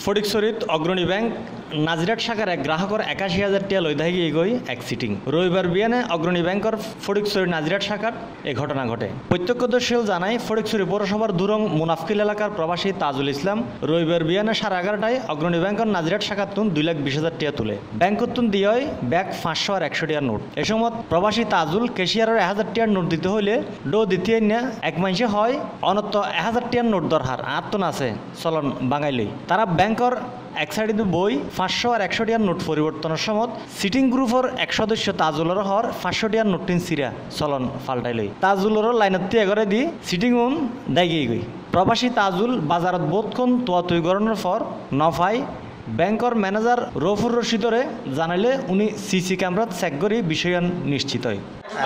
ফটিকছড়িত অগ্রণী ব্যাংক নাজিরাট শাখার এক গ্রাহকর ৮১,০০০ টাকা লই থাকি এগোই এক সিটিং রবিবার বিয়ানে অগ্রণী ব্যাংকর ফটিকছড়ি নাজিরাট শাখার এই ঘটনা ঘটে। প্রত্যক্ষদর্শী জানায় ফটিকছড়ি পৌরসভার দুরং মুনাফকিল এলাকার প্রবাসী তাজুল ইসলাম রবিবার বিয়ানে 11:30টায় অগ্রণী ব্যাংকর নাজিরাট শাখাতুন 2,20,000 টাকা তুলে ব্যাংকতুন দিয়ে ব্যাগ 500 আর 100 টাকার নোট। এ সময় প্রবাসী তাজুল কেশিয়ারের 1000 টাকার নোট দিতে হইলে দ্বিতীয় না এক মাইসে হয় অনত্য 1000 টাকার নোট দরকার আত্মন আছে চলন বাঙাইলই তারা ব্যাংকর এক সাইডে বই 500 আর 100 টাকার নোট পরিবর্তনের সময় সিটিং গ্রুপের এক সদস্য তাজুলের হর 500 টাকার নোটিন সিরা চলন পাল্টাইলই তাজুলের লাইনত এগরে দি সিটিং উন দাগিয়ে গই প্রবাসী তাজুল বাজারত বোধক্ষণ তোয়াতুই গরণের পর নফাই ব্যাংকর ম্যানেজার রফুর রশিদরে জানাইলে উনি সিসি ক্যামেরাত চেক করি বিষয় নিশ্চিত হয়।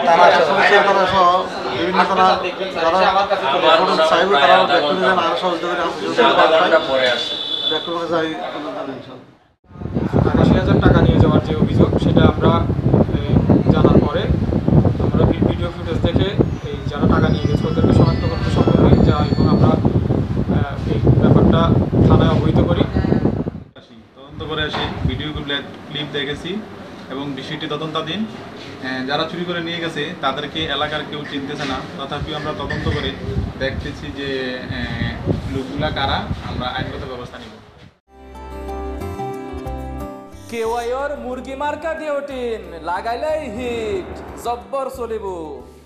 টাকা নিয়ে যাওয়ার যে অভিযোগ সেটা আমরা জানার পরে আমরা ভিডিও ফুটেজ দেখে এই যারা টাকা নিয়ে গেছে ওদেরকে শনাক্ত করতে সক্ষম হই যা এবং আমরা এই ব্যাপারটা থানায় অবহিত করি তদন্ত করে আসি ভিডিও ক্লিপ দেখেছি এবং বিষয়টি তদন্তাধীন। যারা চুরি করে নিয়ে গেছে তাদেরকে এলাকার কেউ চিনতেছে না, তথাপিও আমরা তদন্ত করে দেখতেছি যে লোকগুলা কারা, আমরা আইনগত ব্যবস্থা নিব। কেওয়াইর মুরগি মার্কা ডিওটিন লাগাইলেই হিট জব্বর চলিব।